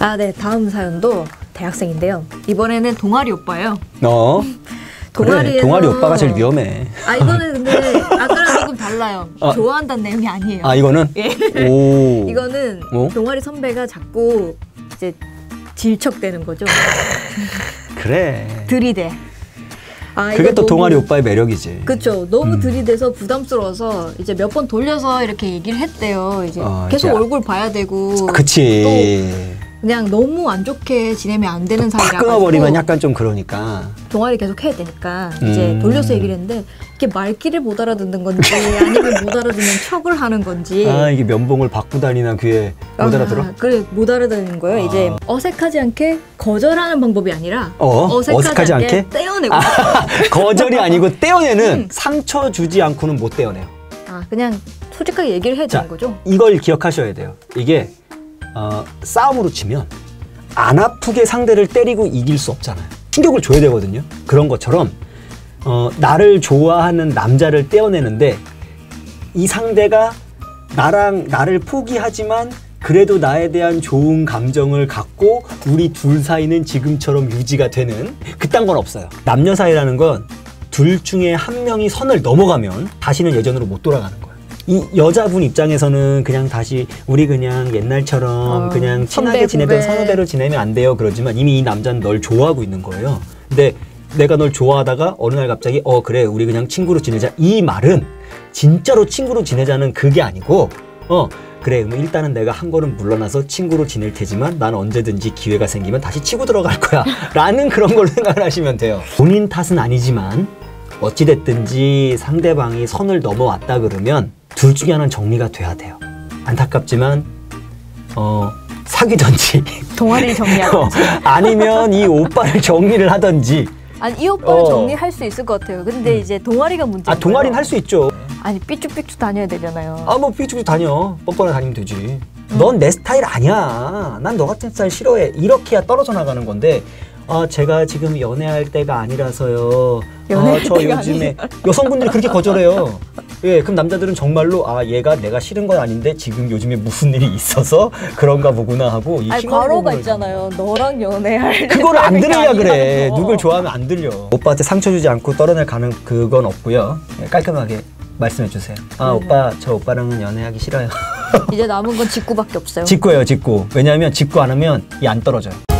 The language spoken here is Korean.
네. 다음 사연도 대학생인데요. 이번에는 동아리 오빠예요. 그래, 동아리 오빠가 제일 위험해. 이거는 근데 아까랑 조금 달라요. 좋아한다는 내용이 아니에요. 이거는? 예. 오. 이거는 동아리 선배가 자꾸 이제 질척대는 거죠. 그래. 들이대. 그게 또 동아리 오빠의 매력이지. 그렇죠. 너무 들이대서 부담스러워서 이제 몇 번 돌려서 이렇게 얘기를 했대요. 이제 계속 얼굴 봐야 되고. 그치. 또 그냥 너무 안 좋게 지내면 안 되는 사이라서 끊어버리면 약간 좀 그러니까. 동아리 계속 해야 되니까 이제 돌려서 얘기를 했는데 이게 말귀를 못 알아듣는 건지 아니면 못 알아듣는 척을 하는 건지. 이게 면봉을 받고 다니나 귀에 못 알아들어? 그래, 못 알아듣는 거예요. 이제 어색하지 않게 거절하는 방법이 아니라 어색하지 않게 떼어내고. 거절이 아니고 떼어내는 상처 주지 않고는 못 떼어내요. 그냥 솔직하게 얘기를 해야 되는 거죠. 이걸 기억하셔야 돼요. 이게 싸움으로 치면 안 아프게 상대를 때리고 이길 수 없잖아요. 충격을 줘야 되거든요. 그런 것처럼 나를 좋아하는 남자를 떼어내는데 이 상대가 나를 포기하지만 그래도 나에 대한 좋은 감정을 갖고 우리 둘 사이는 지금처럼 유지가 되는 그딴 건 없어요. 남녀 사이라는 건 둘 중에 한 명이 선을 넘어가면 다시는 예전으로 못 돌아가는 거예요. 이 여자분 입장에서는 그냥 다시 우리 그냥 옛날처럼 그냥 친하게 지내던 선후배로 지내면 안 돼요 그러지만 이미 이 남자는 널 좋아하고 있는 거예요. 근데 내가 널 좋아하다가 어느 날 갑자기 그래 우리 그냥 친구로 지내자 이 말은 진짜로 친구로 지내자는 그게 아니고 그래 일단은 내가 한 걸음 물러나서 친구로 지낼 테지만 난 언제든지 기회가 생기면 다시 치고 들어갈 거야 라는 그런 걸로 생각을 하시면 돼요. 본인 탓은 아니지만 어찌됐든지 상대방이 선을 넘어왔다 그러면 둘 중에 하나는 정리가 돼야 돼요. 안타깝지만 사귀던지 동아리를 정리하던지 아니면 이 오빠를 정리를 하던지. 이 오빠를 정리할 수 있을 것 같아요. 근데 이제 동아리가 문제인 동아리는 할 수 있죠. 삐쭉삐쭉 다녀야 되잖아요. 뭐 삐쭉삐쭉 다녀. 뻔뻔하게 다니면 되지. 넌 내 스타일 아니야. 난 너 같은 스타일 싫어해. 이렇게야 떨어져 나가는 건데 제가 지금 연애할 때가 아니라서요. 저 요즘에 여성분들이 그렇게 거절해요. 그럼 남자들은 정말로 얘가 내가 싫은 건 아닌데 지금 요즘에 무슨 일이 있어서 그런가 보구나 하고 과로가 있잖아요. 너랑 연애할 그거를 안 들으려 그래. 누굴 좋아하면 안 들려. 오빠한테 상처 주지 않고 떨어낼 가능 그건 없고요. 깔끔하게 말씀해 주세요. 오빠 저 오빠랑은 연애하기 싫어요. 이제 남은 건 직구밖에 없어요. 직구예요, 직구. 왜냐하면 직구 안 하면 이 안 떨어져요.